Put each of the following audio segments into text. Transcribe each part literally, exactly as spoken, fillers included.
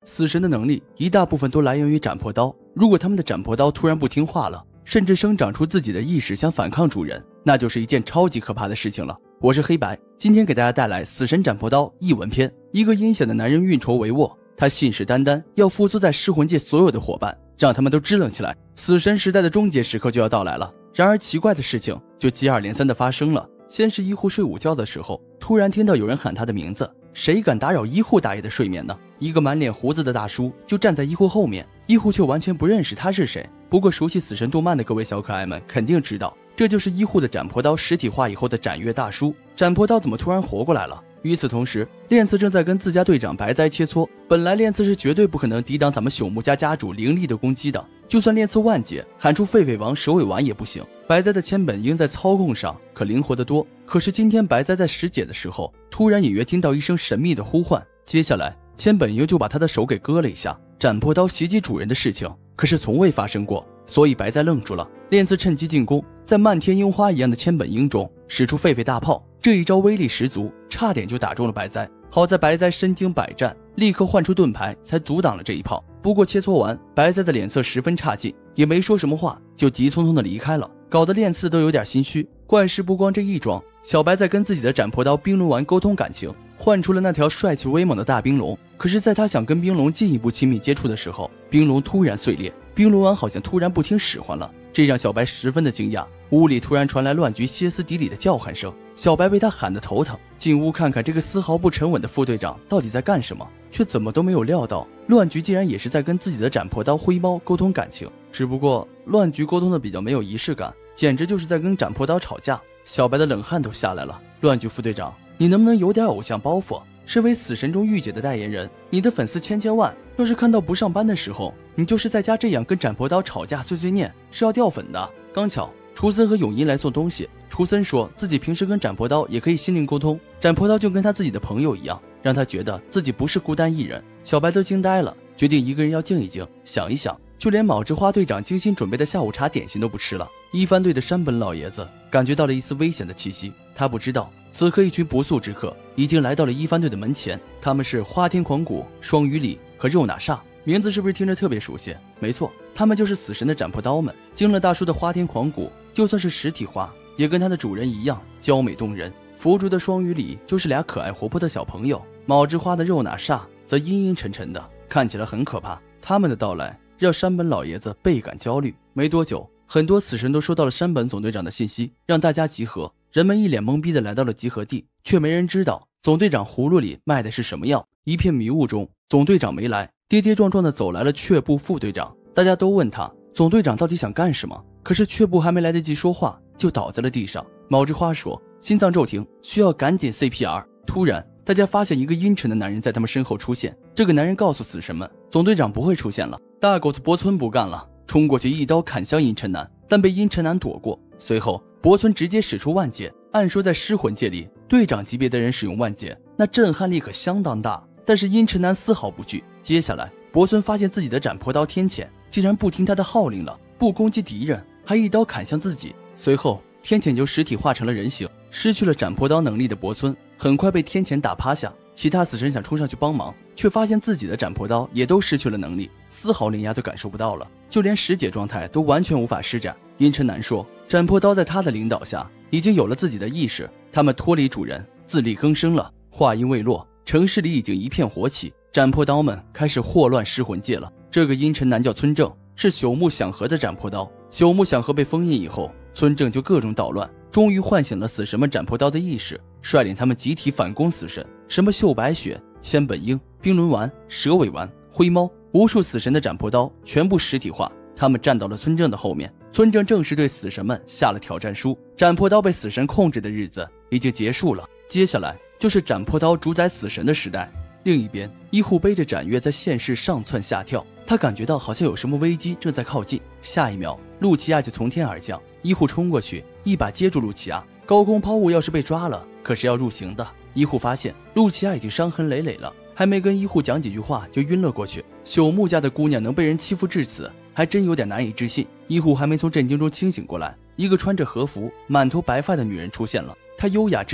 死神的能力一大部分都来源于斩破刀，如果他们的斩破刀突然不听话了，甚至生长出自己的意识想反抗主人，那就是一件超级可怕的事情了。我是黑白，今天给大家带来死神斩破刀译文篇。一个阴险的男人运筹帷幄，他信誓旦旦要复苏在噬魂界所有的伙伴，让他们都支棱起来，死神时代的终结时刻就要到来了。然而奇怪的事情就接二连三的发生了。先是医护睡午觉的时候，突然听到有人喊他的名字，谁敢打扰医护大爷的睡眠呢？一个满脸胡子的大叔就站在医护后面，医护却完全不认识他是谁。不过熟悉死神动漫的各位小可爱们肯定知道，这就是医护的斩破刀实体化以后的斩月大叔。斩破刀怎么突然活过来了？与此同时，炼次正在跟自家队长白哉切磋。本来炼次是绝对不可能抵挡咱们朽木家家主灵力的攻击的，就算炼次万劫喊出狒狒王蛇尾丸也不行。白哉的千本樱在操控上可灵活得多，可是今天白哉在使解的时候，突然隐约听到一声神秘的呼唤，接下来千本樱就把他的手给割了一下。斩破刀袭击主人的事情可是从未发生过，所以白哉愣住了。炼次趁机进攻，在漫天樱花一样的千本樱中使出狒狒大炮，这一招威力十足，差点就打中了白哉。好在白哉身经百战，立刻换出盾牌才阻挡了这一炮。不过切磋完，白哉的脸色十分差劲，也没说什么话，就急匆匆的离开了，搞得炼次都有点心虚。怪事不光这一桩，小白在跟自己的斩破刀冰龙丸沟通感情，换出了那条帅气威猛的大冰龙。可是在他想跟冰龙进一步亲密接触的时候，冰龙突然碎裂，冰龙丸好像突然不听使唤了，这让小白十分的惊讶。屋里突然传来乱局歇斯底里的叫喊声，小白被他喊得头疼，进屋看看这个丝毫不沉稳的副队长到底在干什么，却怎么都没有料到乱局竟然也是在跟自己的斩破刀灰猫沟通感情。只不过乱局沟通的比较没有仪式感，简直就是在跟斩破刀吵架。小白的冷汗都下来了。乱局副队长，你能不能有点偶像包袱？身为死神中御姐的代言人，你的粉丝千千万，要是看到不上班的时候，你就是在家这样跟斩破刀吵架碎碎念，是要掉粉的。刚巧楚森和永音来送东西，楚森说自己平时跟斩破刀也可以心灵沟通，斩破刀就跟他自己的朋友一样，让他觉得自己不是孤单一人。小白都惊呆了，决定一个人要静一静，想一想，就连卯之花队长精心准备的下午茶点心都不吃了。一番队的山本老爷子感觉到了一丝危险的气息，他不知道此刻一群不速之客已经来到了一番队的门前，他们是花天狂骨、双鱼里和肉哪煞。名字是不是听着特别熟悉？没错，他们就是死神的斩破刀们。惊了大叔的花天狂骨就算是实体化，也跟他的主人一样娇美动人。佛珠的双鱼里就是俩可爱活泼的小朋友，卯之花的肉哪煞则阴阴沉沉的，看起来很可怕。他们的到来让山本老爷子倍感焦虑。没多久，很多死神都收到了山本总队长的信息，让大家集合。人们一脸懵逼的来到了集合地，却没人知道总队长葫芦里卖的是什么药。一片迷雾中，总队长没来，跌跌撞撞的走来了却步副队长。大家都问他总队长到底想干什么，可是却步还没来得及说话，就倒在了地上。卯之花说心脏骤停，需要赶紧 C P R。 突然大家发现一个阴沉的男人在他们身后出现，这个男人告诉死神们总队长不会出现了。大狗子博村不干了，冲过去一刀砍向阴沉男，但被阴沉男躲过。随后博村直接使出万劫，按说在尸魂界里队长级别的人使用万劫，那震撼力可相当大，但是阴沉男丝毫不惧。接下来博村发现自己的斩破刀天谴竟然不听他的号令了，不攻击敌人，还一刀砍向自己。随后天谴就实体化成了人形，失去了斩破刀能力的博村很快被天谴打趴下。其他死神想冲上去帮忙，却发现自己的斩破刀也都失去了能力，丝毫连压都感受不到了，就连使解状态都完全无法施展。阴沉男说斩破刀在他的领导下已经有了自己的意识，他们脱离主人，自力更生了。话音未落，城市里已经一片火起，斩破刀们开始祸乱尸魂界了。这个阴沉男叫村正，是朽木响和的斩破刀。朽木响和被封印以后，村正就各种捣乱，终于唤醒了死神们斩破刀的意识，率领他们集体反攻死神。什么秀白雪、千本樱、冰轮丸、蛇尾丸、灰猫，无数死神的斩破刀全部实体化，他们站到了村正的后面。村正正式对死神们下了挑战书，斩破刀被死神控制的日子已经结束了，接下来就是斩破刀主宰死神的时代。另一边，医护背着斩月在现世上蹿下跳，他感觉到好像有什么危机正在靠近。下一秒，露琪亚就从天而降，医护冲过去一把接住露琪亚。高空抛物要是被抓了，可是要入刑的。医护发现露琪亚已经伤痕累累了，还没跟医护讲几句话就晕了过去。朽木家的姑娘能被人欺负至此，还真有点难以置信。医护还没从震惊中清醒过来，一个穿着和服、满头白发的女人出现了。她优雅至极，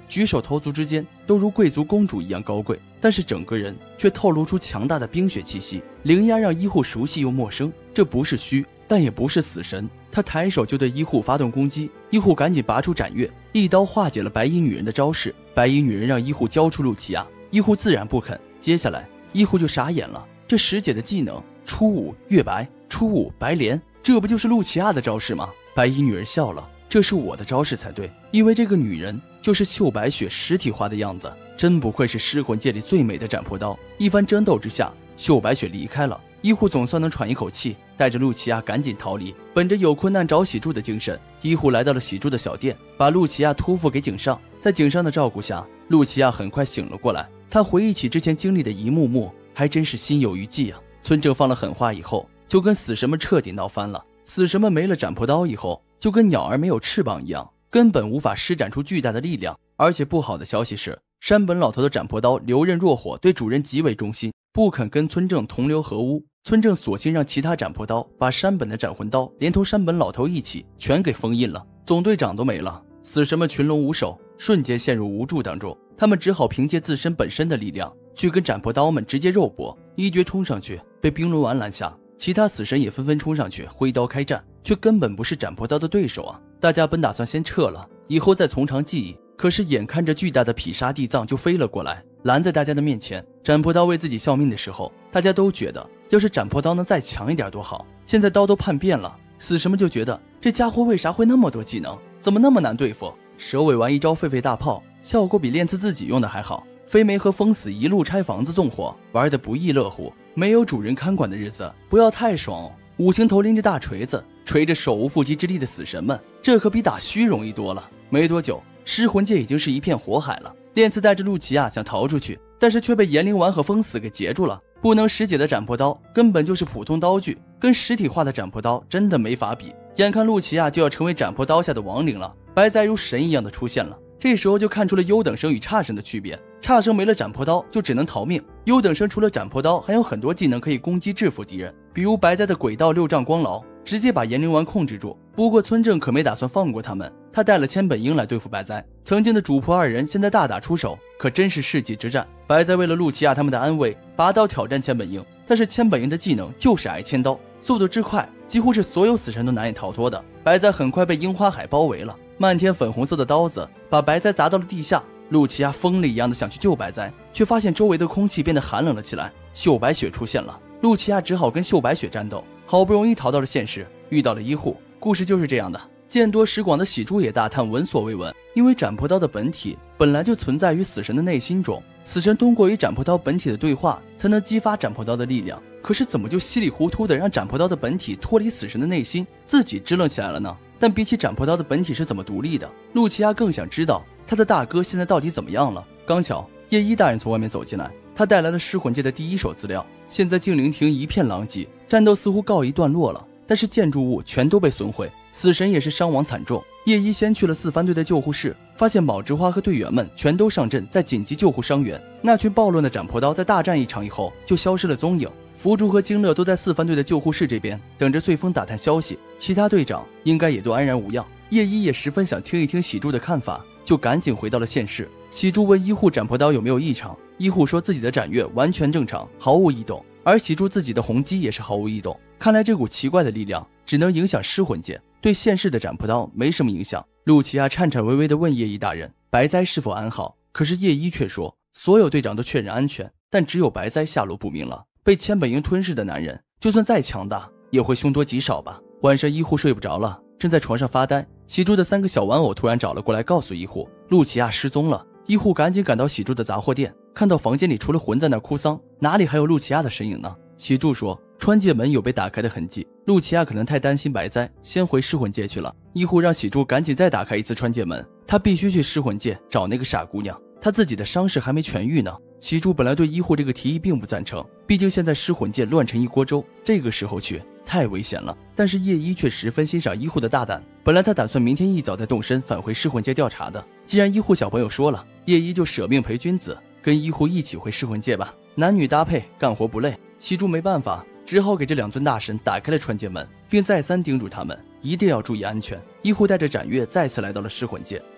举手投足之间都如贵族公主一样高贵，但是整个人却透露出强大的冰雪气息，灵压让医护熟悉又陌生。这不是虚，但也不是死神。他抬手就对医护发动攻击，医护赶紧拔出斩月，一刀化解了白衣女人的招式。白衣女人让医护交出露琪亚，医护自然不肯。接下来医护就傻眼了，这石姐的技能初舞月白，初舞白莲，这不就是露琪亚的招式吗？白衣女人笑了，这是我的招式才对，因为这个女人就是秀白雪实体化的样子，真不愧是尸魂界里最美的斩破刀。一番争斗之下，秀白雪离开了，医护总算能喘一口气，带着露琪亚赶紧逃离。本着有困难找喜柱的精神，医护来到了喜柱的小店，把露琪亚托付给井上。在井上的照顾下，露琪亚很快醒了过来，她回忆起之前经历的一幕幕，还真是心有余悸啊。村正放了狠话以后，就跟死神们彻底闹翻了。死神们没了斩破刀以后，就跟鸟儿没有翅膀一样，根本无法施展出巨大的力量。而且不好的消息是，山本老头的斩破刀流刃若火，对主人极为忠心，不肯跟村正同流合污。村正索性让其他斩破刀把山本的斩魂刀连同山本老头一起全给封印了，总队长都没了，死神们群龙无首，瞬间陷入无助当中。他们只好凭借自身本身的力量去跟斩破刀们直接肉搏，一决冲上去被冰轮丸拦下，其他死神也纷纷冲上去挥刀开战，却根本不是斩破刀的对手啊！大家本打算先撤了，以后再从长计议，可是眼看着巨大的毗沙地藏就飞了过来，拦在大家的面前。斩破刀为自己效命的时候，大家都觉得要是斩破刀能再强一点多好，现在刀都叛变了，死神们就觉得这家伙为啥会那么多技能，怎么那么难对付？蛇尾丸一招狒狒大炮，效果比练刺自己用的还好。飞梅和封死一路拆房子纵火，玩得不亦乐乎。没有主人看管的日子不要太爽哦。五行头拎着大锤子，锤着手无缚鸡之力的死神们，这可比打虚容易多了。没多久，尸魂界已经是一片火海了。练刺带着露琪亚想逃出去，但是却被炎灵丸和封死给截住了。不能使解的斩破刀根本就是普通刀具，跟实体化的斩破刀真的没法比。眼看露琪亚就要成为斩破刀下的亡灵了，白哉如神一样的出现了。这时候就看出了优等生与差生的区别，差生没了斩破刀就只能逃命，优等生除了斩破刀还有很多技能可以攻击制服敌人，比如白哉的轨道六丈光牢直接把炎灵丸控制住。不过村正可没打算放过他们，他带了千本樱来对付白哉。曾经的主仆二人现在大打出手，可真是世纪之战。白哉为了露琪亚他们的安危，拔刀挑战千本樱，但是千本樱的技能就是挨千刀，速度之快几乎是所有死神都难以逃脱的。白哉很快被樱花海包围了，漫天粉红色的刀子把白哉砸到了地下。露琪亚疯了一样的想去救白哉，却发现周围的空气变得寒冷了起来。秀白雪出现了，露琪亚只好跟秀白雪战斗，好不容易逃到了现实，遇到了医护。故事就是这样的。见多识广的喜珠也大叹闻所未闻，因为斩破刀的本体本来就存在于死神的内心中，死神通过与斩破刀本体的对话才能激发斩破刀的力量，可是怎么就稀里糊涂的让斩破刀的本体脱离死神的内心，自己支棱起来了呢？但比起斩破刀的本体是怎么独立的，露琪亚更想知道他的大哥现在到底怎么样了。刚巧叶一大人从外面走进来，他带来了尸魂界的第一手资料。现在静灵亭一片狼藉，战斗似乎告一段落了，但是建筑物全都被损毁，死神也是伤亡惨重。叶一先去了四番队的救护室，发现卯之花和队员们全都上阵在紧急救护伤员。那群暴乱的斩破刀在大战一场以后就消失了踪影。福珠和金乐都在四番队的救护室这边等着穗风打探消息，其他队长应该也都安然无恙。叶一也十分想听一听喜珠的看法，就赶紧回到了现世。喜珠问医护斩破刀有没有异常，医护说自己的斩月完全正常，毫无异动，而喜珠自己的红肌也是毫无异动。看来这股奇怪的力量只能影响尸魂界，对现世的斩破刀没什么影响。露琪亚颤颤巍巍地问叶一大人白哉是否安好，可是叶一却说所有队长都确认安全，但只有白哉下落不明了。被千本樱吞噬的男人就算再强大也会凶多吉少吧。晚上医护睡不着了，正在床上发呆，喜珠的三个小玩偶突然找了过来，告诉医护露琪亚失踪了。医护赶紧赶到喜珠的杂货店，看到房间里除了魂在那哭丧，哪里还有露琪亚的身影呢？喜珠说穿界门有被打开的痕迹，露琪亚可能太担心白哉，先回尸魂界去了。医护让喜珠赶紧再打开一次穿界门，他必须去尸魂界找那个傻姑娘，他自己的伤势还没痊愈呢。喜珠本来对医护这个提议并不赞成，毕竟现在尸魂界乱成一锅粥，这个时候去太危险了。但是叶一却十分欣赏医护的大胆，本来他打算明天一早再动身返回尸魂界调查的，既然医护小朋友说了，叶一就舍命陪君子，跟医护一起回尸魂界吧，男女搭配，干活不累。喜珠没办法，只好给这两尊大神打开了穿界门，并再三叮嘱他们一定要注意安全。医护带着斩月再次来到了尸魂界，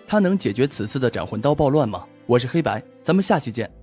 它能解决此次的斩魂刀暴乱吗？我是黑白，咱们下期见。